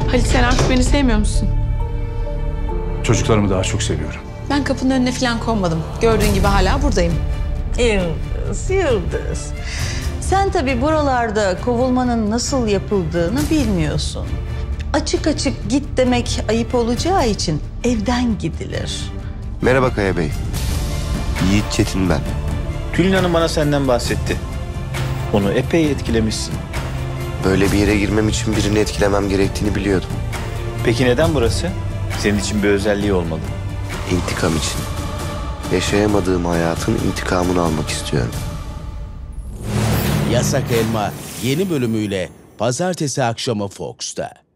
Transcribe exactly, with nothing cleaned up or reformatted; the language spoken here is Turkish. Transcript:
Halit, sen artık beni sevmiyor musun? Çocuklarımı daha çok seviyorum. Ben kapının önüne falan konmadım. Gördüğün gibi hala buradayım. Yıldız, Yıldız. Sen tabii buralarda kovulmanın nasıl yapıldığını bilmiyorsun. Açık açık git demek ayıp olacağı için evden gidilir. Merhaba Kaya Bey. Yiğit Çetin ben. Tülin Hanım bana senden bahsetti. Onu epey etkilemişsin. Böyle bir yere girmem için birini etkilemem gerektiğini biliyordum. Peki neden burası? Senin için bir özelliği olmalı. İntikam için. Yaşayamadığım hayatın intikamını almak istiyorum. Yasak Elma yeni bölümüyle pazartesi akşamı Fox'ta.